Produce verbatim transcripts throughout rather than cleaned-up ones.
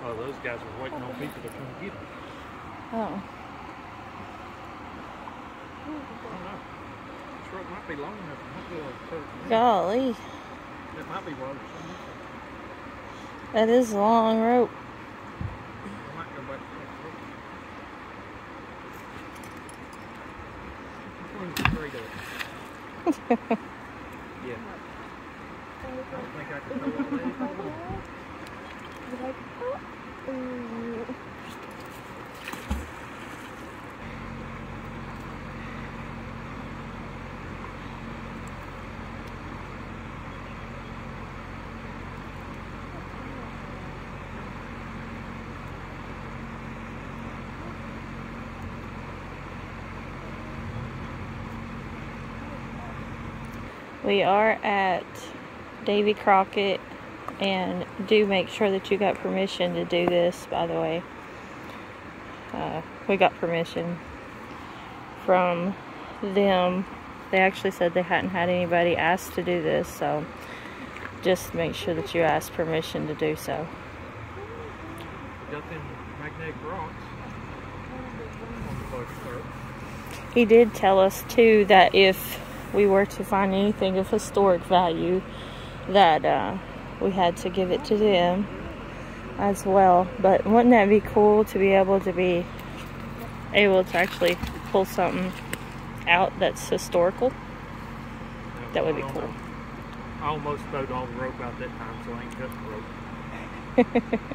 Oh, those guys are waiting on people to come get them. Oh. I don't know. This rope might be long enough. It might be able to cut it. Golly. It might be low. That is a long rope. I might go back to that rope. Straight up. Yeah. I don't think I can go all day. We are at Davy Crockett, and do make sure that you got permission to do this, by the way. Uh, we got permission from them. They actually said they hadn't had anybody ask to do this, so just make sure that you ask permission to do so. We got them magnetic rocks on the boat. He did tell us too that if we were to find anything of historic value, that uh, we had to give it to them as well. But wouldn't that be cool to be able to be able to actually pull something out that's historical? Yeah, That would be I cool. know. I almost throwed all the rope out that time, so I ain't cut the rope.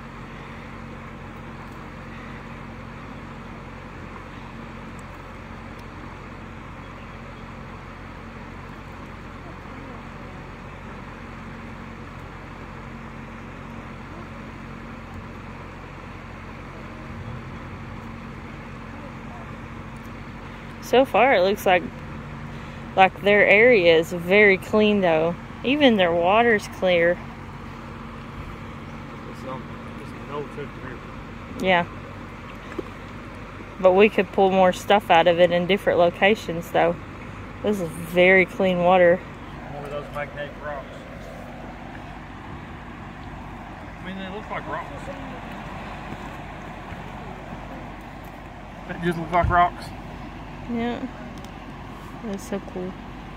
So far, it looks like like their area is very clean, though. Even their water's clear. It's, um, it's an Nolichucky river. Yeah. But we could pull more stuff out of it in different locations, though. This is very clean water. More of those magnetic rocks. I mean, they look like rocks. They just look like rocks. Yeah. That's so cool.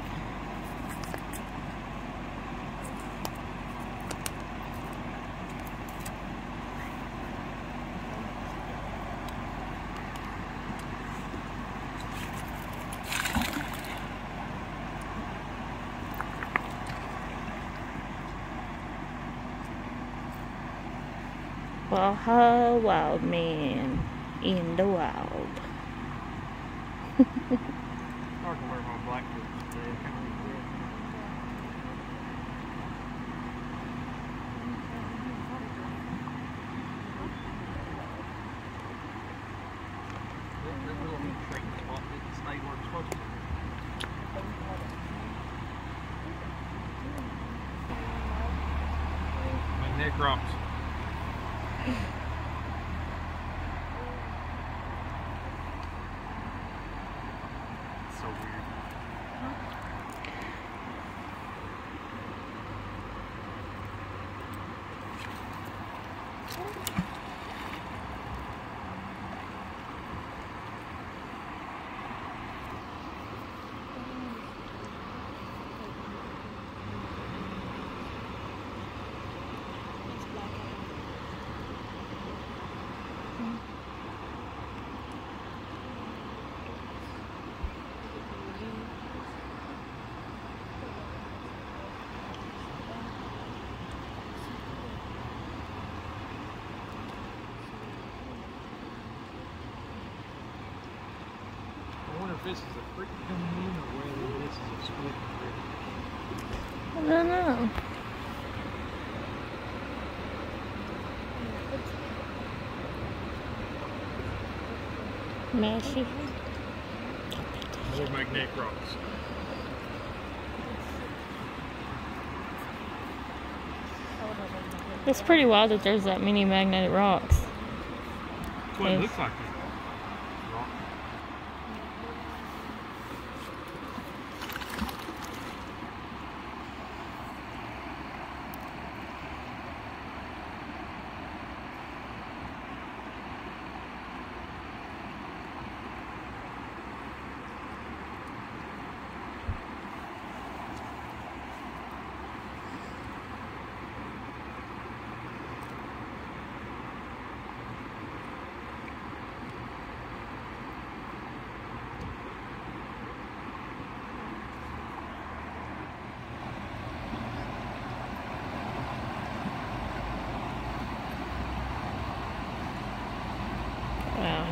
Bajawildman in the wild. I can wear my black boots today. I can't really do it. That little trading spot didn't stay where it's supposed to. Magnetic rocks. So weird. I wonder if this is a creek coming in or whether this is a split creek. I don't know. Mashy. More magnetic rocks. It's pretty wild that there's that many magnetic rocks. That's what it looks like. Rock.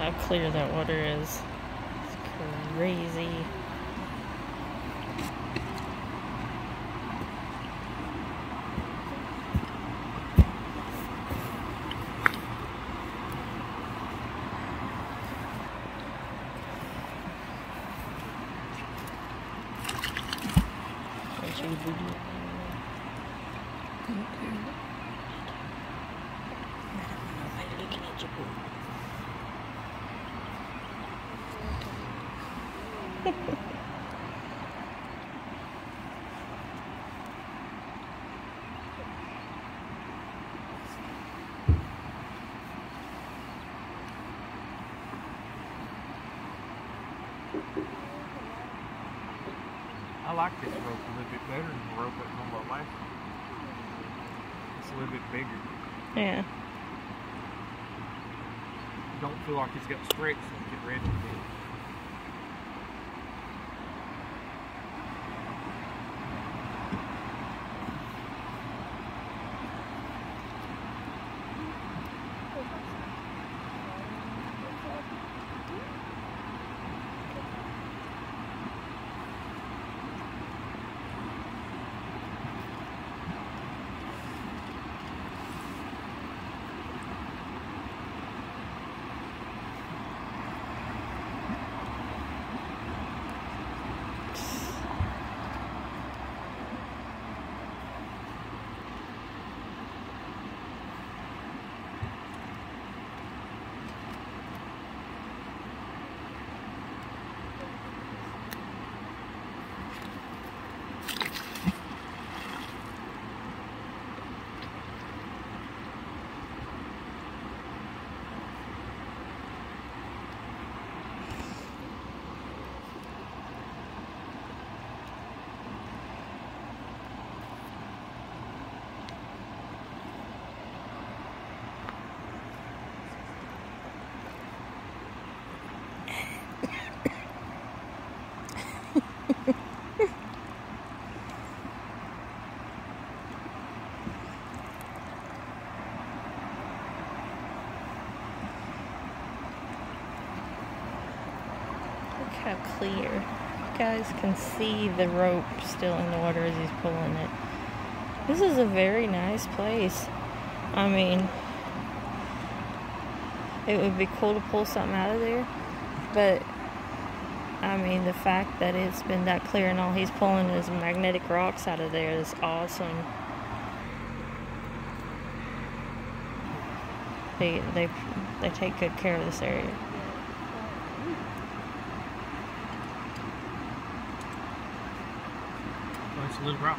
how clear that water is. It's crazy. I like this rope a little bit better than the rope that's on the last one. It's a little bit bigger. Yeah. Don't feel like it's got stretch so get ready to do. How clear. You guys can see the rope still in the water as he's pulling it. This is a very nice place. I mean, it would be cool to pull something out of there, but I mean, the fact that it's been that clear and all he's pulling is magnetic rocks out of there is awesome. They, they, they take good care of this area. It's little rocks.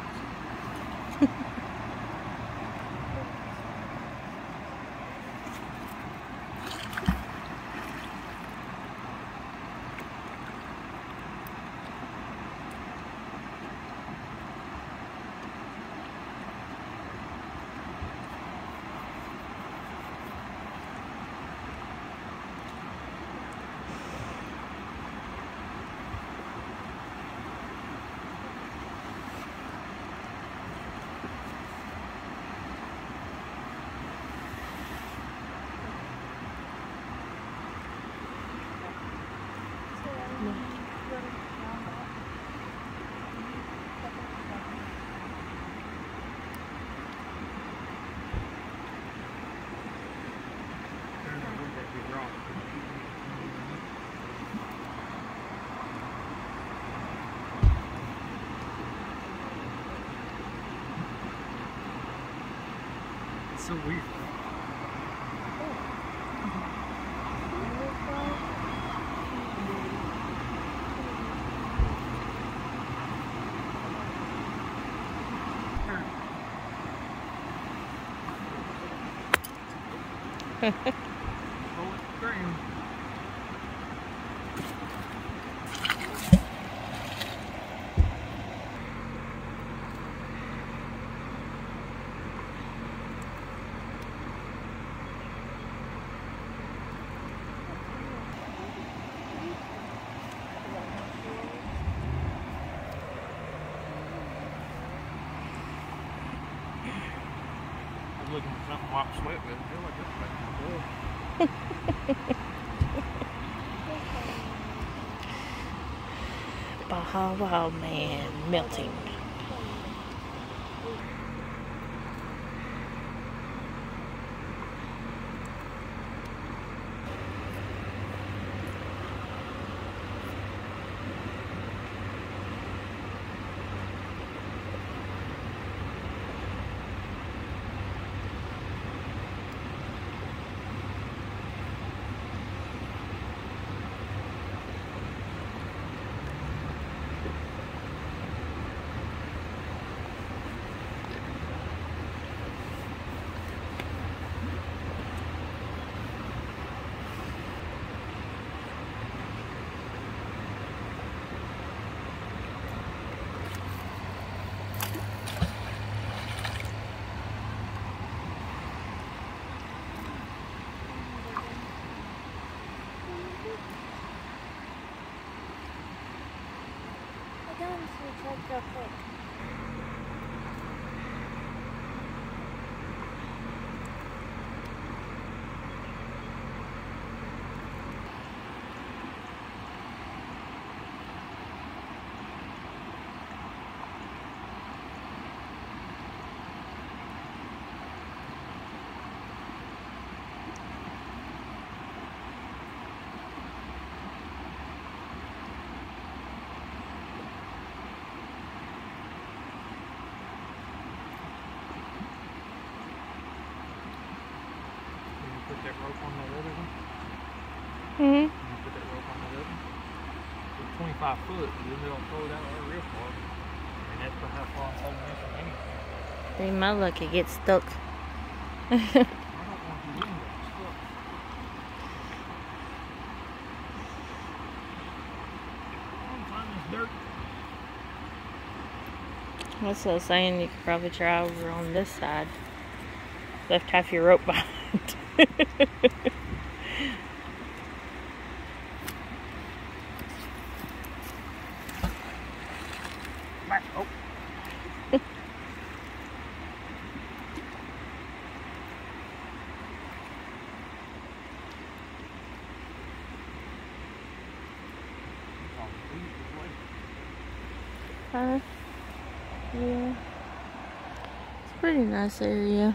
So weird. Looking for something to wipe sweat with. I feel like this place is cool. Bajawildman melting. Real quick. Put that rope on that other one. Mm-hmm. You put that rope on that other one. It's twenty-five foot, and then they'll throw it out there real far. And that's for how far I'm holding this from anything. See, my luck, it gets stuck. I don't want you in there. It's stuck. I'm finding this dirt. That's what I was saying, you could probably try over on this side. Left half your rope behind. Back. Oh. Huh? Yeah. It's a pretty nice area.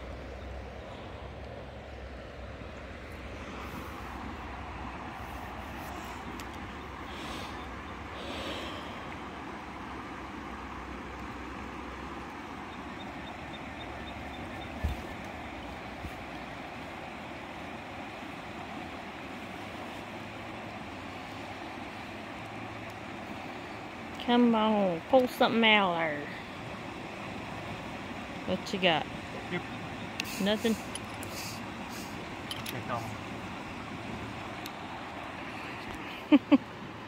Come on, pull something out there. What you got? Yep. Nothing? Okay, come on. I'm gonna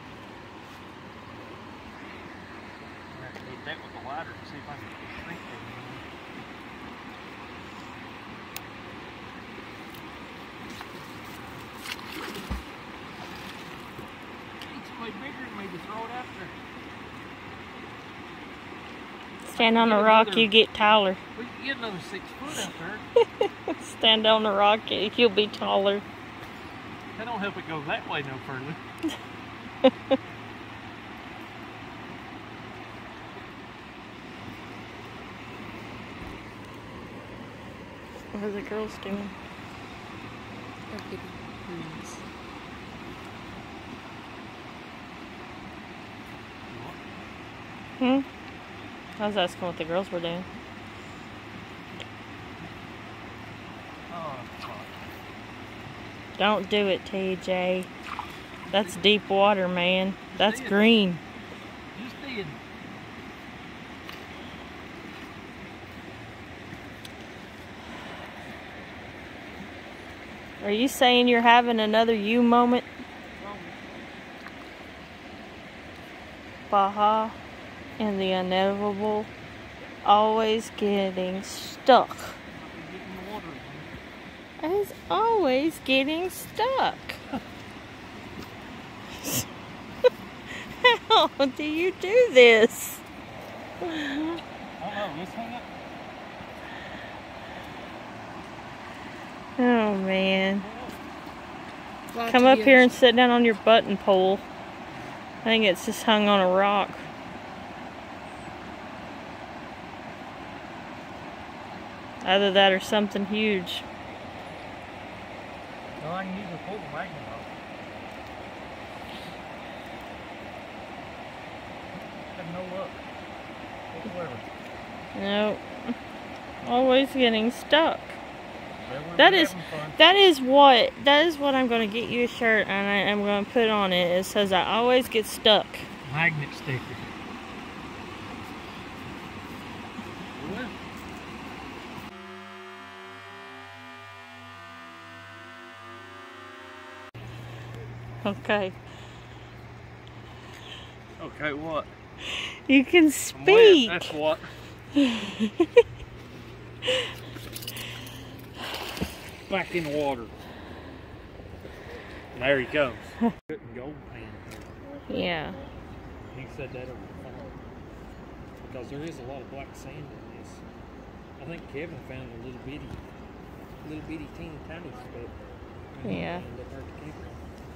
have to hit that with the ladder to see if I can get the sink there. It's way bigger than me to throw it after. Stand on a rock, you get taller. We can get another six foot out there. Stand on a rock, you'll be taller. That don't help it go that way no further. What are the girls doing? Hmm? I was asking what the girls were doing. Oh, fuck. Don't do it, T J. That's deep water, man. That's green. Just did. Are you saying you're having another you moment? Baja and the inevitable, always getting stuck. Is always getting stuck. How do you do this? I don't know, just hang up. Oh man. Come up here and sit down on your button pole. I think it's just hung on a rock. Either that or something huge. Well, I can usually pull the magnet off. Have no luck. Whatsoever. Nope. Always getting stuck. Well, we're That is having fun. that is what that is what I'm gonna get you a shirt and I am gonna put on it. It says I always get stuck. Magnet sticker. Okay. Okay, what? You can I'm wet, speak. that's what. Back in the water. And there he comes. Putting gold pan here. Yeah. He said that over the phone. Because there is a lot of black sand in this. I think Kevin found a little bitty, little bitty teeny tiny speck. Yeah. And up there at the campground.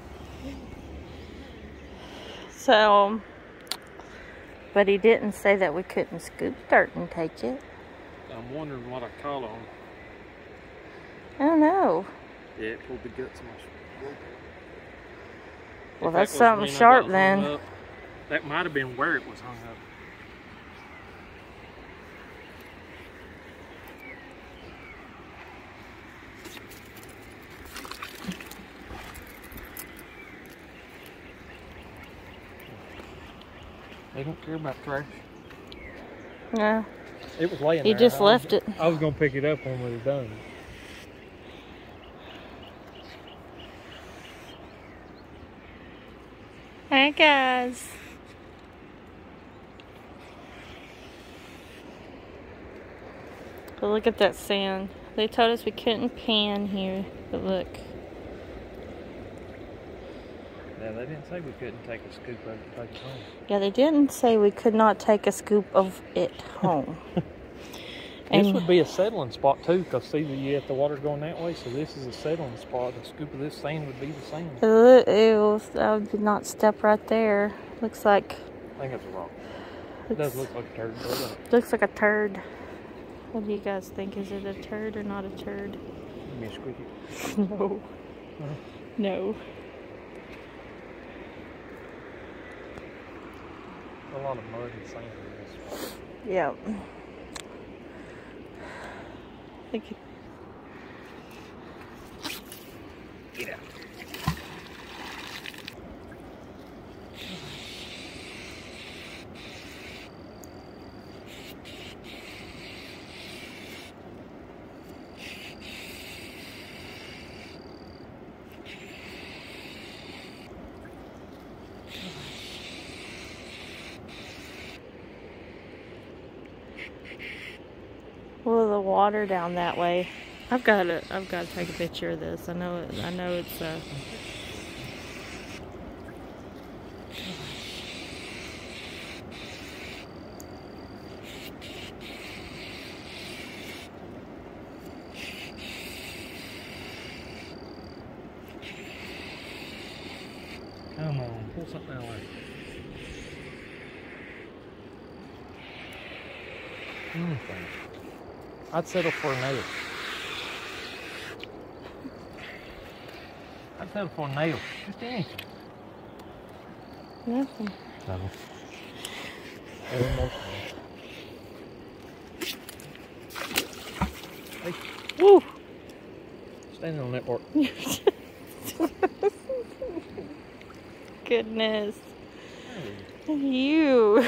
So, but he didn't say that we couldn't scoop dirt and take it. I'm wondering what I caught on. I don't know. Yeah, it pulled the guts of my shoulder. Well, If that that's was something when I sharp got hung then. up, that might have been where it was hung up. They don't care about trash. No. It was laying He there. just I was- left it. I was going to pick it up when we were done. Hey guys. But look at that sand. They told us we couldn't pan here, but look. Yeah, they didn't say we couldn't take a scoop of it and take it home. Yeah, they didn't say we could not take a scoop of it home. This would be a settling spot too, because see, you have the water going that way, so this is a settling spot. A scoop of this sand would be the same. Ew, I would not step right there. Looks like I think it's a rock. It does look like a turd, doesn't it? looks like a turd. What do you guys think? Is it a turd or not a turd? Give me a squeaky. No. Uh-huh. No. A lot of mud and sand in this spot. Yep. Thank you. Get out. Well, the water down that way. I've got to. I've got to take a picture of this. I know it. I know it's. Uh, Come on, pull something out of there. Anything. I'd settle for a nail. I'd settle for a nail. Just anything. nothing. No. Almost. Hey, Woo! standing on that part. Goodness. Hey. You.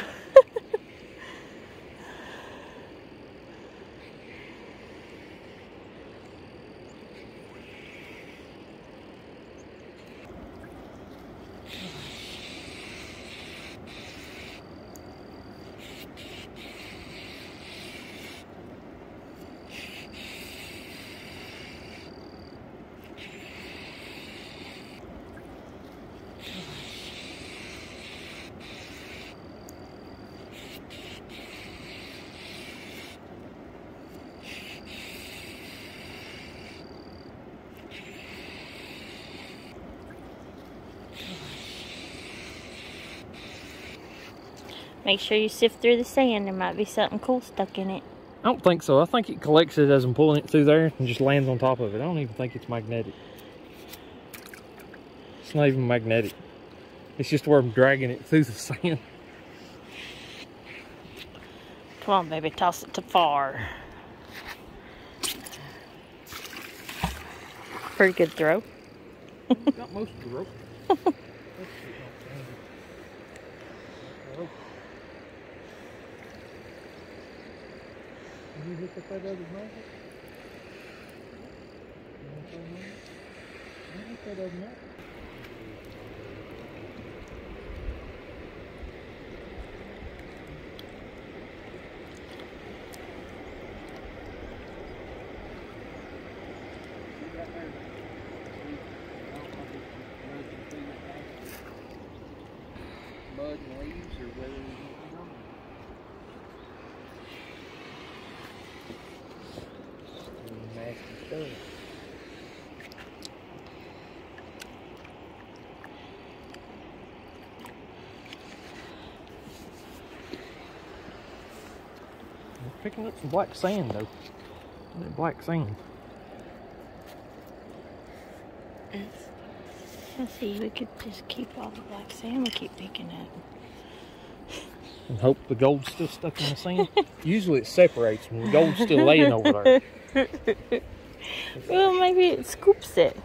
Make sure you sift through the sand. There might be something cool stuck in it. I don't think so. I think it collects it as I'm pulling it through there and just lands on top of it. I don't even think it's magnetic. It's not even magnetic. It's just where I'm dragging it through the sand. Come on, baby. Toss it to far. Pretty good throw. Got most of the rope. Did you hook up that other nozzle? You want to throw another? You hook that other nozzle? Mud and leaves, or whether you want to go. Nasty stuff. We're picking up some black sand though. That black sand. Let's see, we could just keep all the black sand we keep picking up. And hope the gold's still stuck in the sand. Usually it separates when the gold's still laying over there. Well, maybe it scoops it.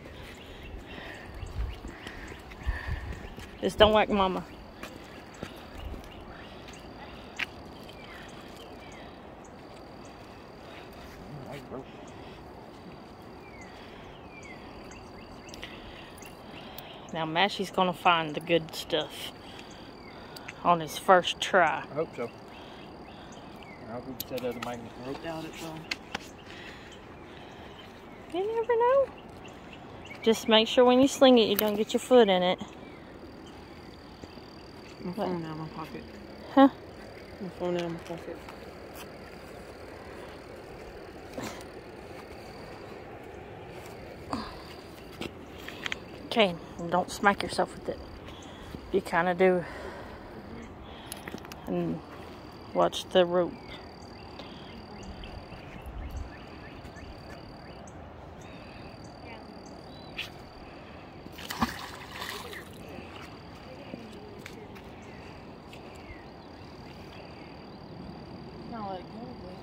Just don't whack Mama. Now Mashy's gonna find the good stuff on his first try. I hope so. I hope we can set other magnet rope down it some. You never know. Just make sure when you sling it, you don't get your foot in it. My phone out of my pocket. Huh? My phone out of my pocket. Okay, don't smack yourself with it. You kind of do. And watch the rope. Not like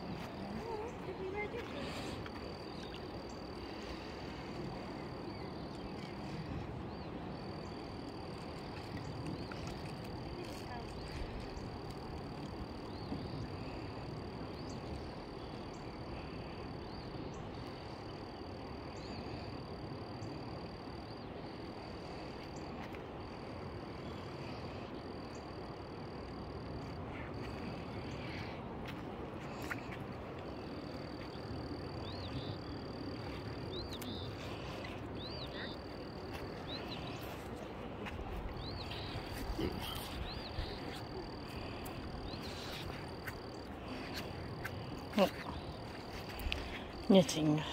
knitting.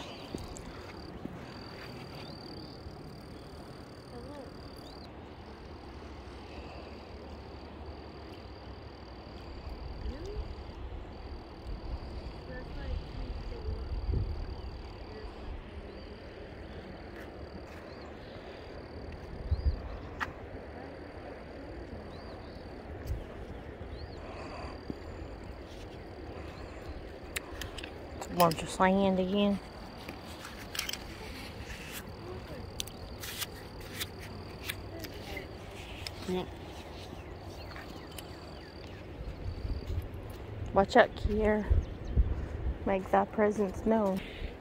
Want your sand again? Yep. Watch out, Kier. Make thy presence known.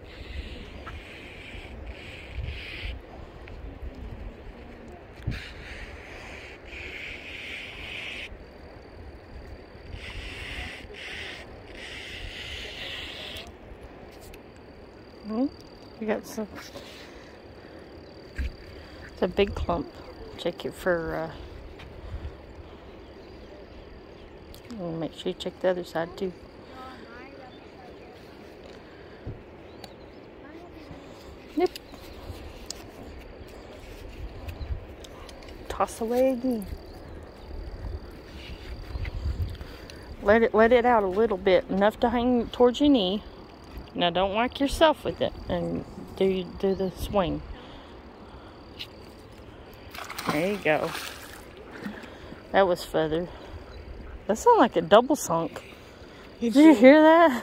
Hmm? We got some. It's a big clump. Check it for. Uh, and make sure you check the other side too. Yep. Toss away again. Let it let it out a little bit, enough to hang towards your knee. Now don't whack yourself with it, and do do the swing. There you go. That was feathered. That sounded like a double sunk. Did you hear that?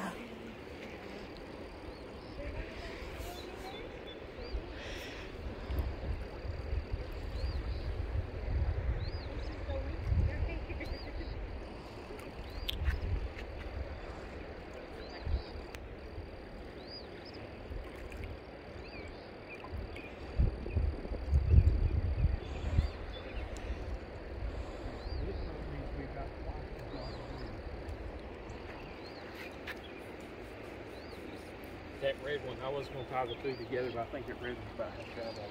That red one, I was going to tie the two together, but I think that red one's about to shove on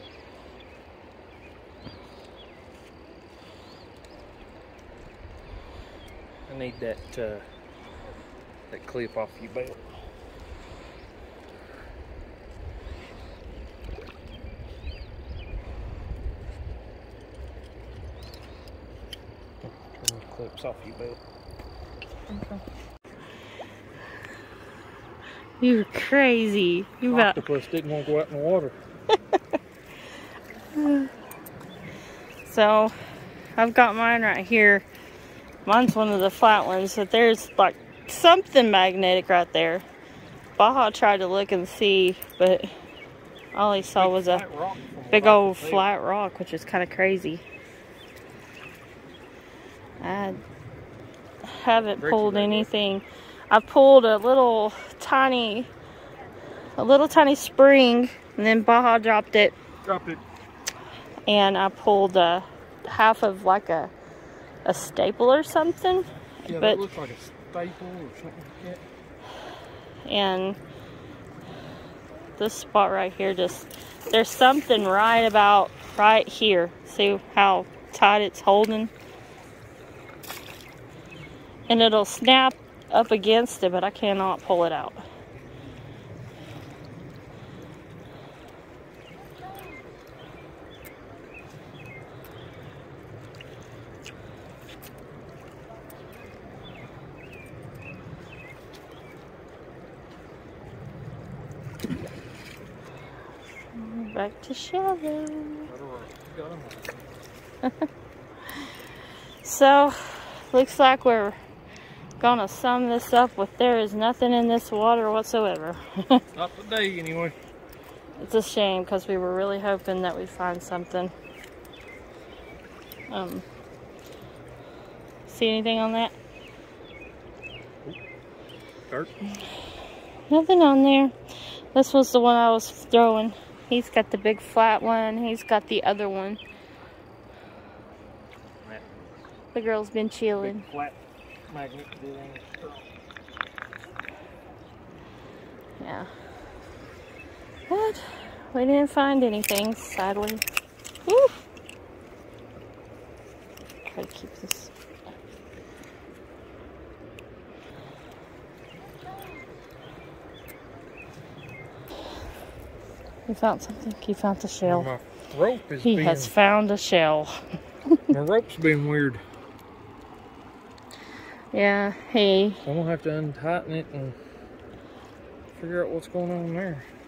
it. I need that uh, that clip off your belt. Turn the clips off your belt. Okay. You're crazy. You about octopus didn't want to go out in the water. So, I've got mine right here. Mine's one of the flat ones, but there's like something magnetic right there. Baja tried to look and see, but all he saw was a big old flat rock, which is kind of crazy. I haven't pulled anything. I pulled a little tiny, a little tiny spring, and then Baja dropped it. Dropped it. And I pulled uh, half of like a a staple or something. Yeah, but, that looks like a staple or something like that. And this spot right here, just there's something right about right here. See how tight it's holding, and it'll snap up against it, but I cannot pull it out. Back to shallow. So, looks like we're gonna sum this up with there is nothing in this water whatsoever. Not today, anyway. It's a shame because we were really hoping that we'd find something. Um, see anything on that? Dirt. Nothing on there. This was the one I was throwing. He's got the big flat one. He's got the other one. The girl's been chilling. Big flat magnet deal on it. Yeah. But we didn't find anything, sadly. Woo! Try to keep this. You found something? You found a shell. My rope is he being, has found a shell. my rope's been weird. Yeah, hey. I'm gonna have to untighten it and figure out what's going on there.